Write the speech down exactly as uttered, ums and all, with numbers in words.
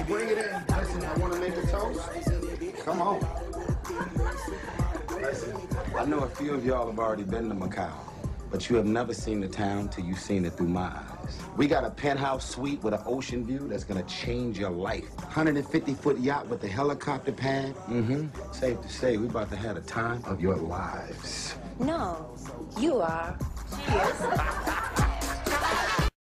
bring it in. Listen, I want to make a toast. Come on. Listen, I know a few of y'all have already been to Macau, but you have never seen the town till you've seen it through my eyes. We got a penthouse suite with an ocean view that's gonna change your life. one hundred fifty foot yacht with a helicopter pad. Mm-hmm. Safe to say, we about to have the time of your lives. No, you are. Cheers.